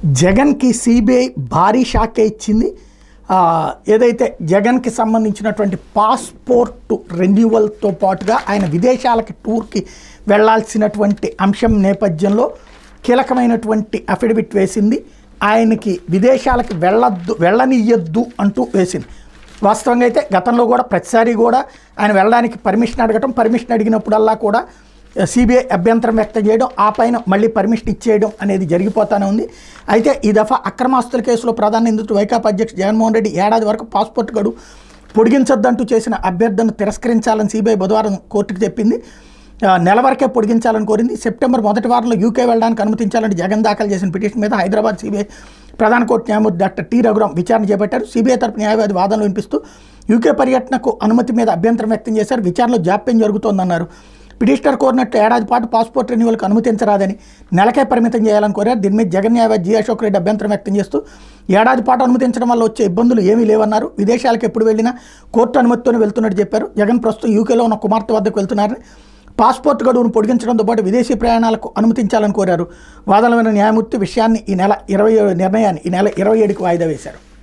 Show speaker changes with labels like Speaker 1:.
Speaker 1: జగన్కి సిబిఐ భారీ షాక్ ఇచ్చింది. ఏదైతే జగన్కి సంబంధించినటువంటి పాస్పోర్ట్ రెన్యువల్తో పాటుగా ఆయన విదేశాలకి టూర్కి వెళ్లాల్సినటువంటి అంశం నేపథ్యంలో కీలకమైనటువంటి అఫిడవిట్ వేసింది. ఆయనకి విదేశాలకి వెళ్ళనియ్యొద్దు అంటూ వేసింది. వాస్తవంగా అయితే గతంలో కూడా ప్రతిసారి కూడా ఆయన వెళ్ళడానికి పర్మిషన్ అడిగినప్పుడల్లా కూడా సిబిఐ అభ్యంతరం వ్యక్తం చేయడం, ఆ పైన మళ్ళీ పర్మిషన్ ఇచ్చేయడం అనేది జరిగిపోతూనే ఉంది. అయితే ఈ దఫా అక్రమాస్తుల కేసులో ప్రధాన నిందితుడు వైకాపా అధ్యక్షుడు జగన్మోహన్ రెడ్డి ఏడాది వరకు పాస్పోర్ట్ గడువు పొడిగించొద్దంటూ చేసిన అభ్యర్థనను తిరస్కరించాలని సిబిఐ బుధవారం కోర్టుకు చెప్పింది. నెల వరకే పొడిగించాలని కోరింది. సెప్టెంబర్ మొదటి వారంలో యూకే వెళ్ళడానికి అనుమతించాలని జగన్ దాఖలు చేసిన పిటిషన్ మీద హైదరాబాద్ సిబిఐ ప్రధాన కోర్టు న్యాయమూర్తి డాక్టర్ టి రఘురాం విచారణ చేపట్టారు. సిబిఐ తరపు న్యాయవాది వాదనలు వినిపిస్తూ యూకే పర్యటనకు అనుమతి మీద అభ్యంతరం వ్యక్తం చేశారు. విచారణలో జాప్యం జరుగుతోందన్నారు. పిటిషనర్ కోరినట్టు ఏడాది పాటు పాస్పోర్ట్ రెన్యువల్కి అనుమతించరాదని, నెలకే పరిమితం చేయాలని కోరారు. దీని మీద జగన్ న్యాయవాది జి అశోక్ రెడ్డి అభ్యంతరం వ్యక్తం చేస్తూ ఏడాది పాటు అనుమతించడం వల్ల వచ్చే ఇబ్బందులు ఏమీ లేవన్నారు. విదేశాలకు ఎప్పుడు వెళ్ళినా కోర్టు అనుమతితోనే వెళ్తున్నట్టు చెప్పారు. జగన్ ప్రస్తుతం యూకేలో ఉన్న కుమార్తె వద్దకు వెళ్తున్నారని, పాస్పోర్ట్ గడువును పొడిగించడంతో పాటు విదేశీ ప్రయాణాలకు అనుమతించాలని కోరారు. వాదనమైన న్యాయమూర్తి నిర్ణయాన్ని ఈ నెల 27కి వాయిదా వేశారు.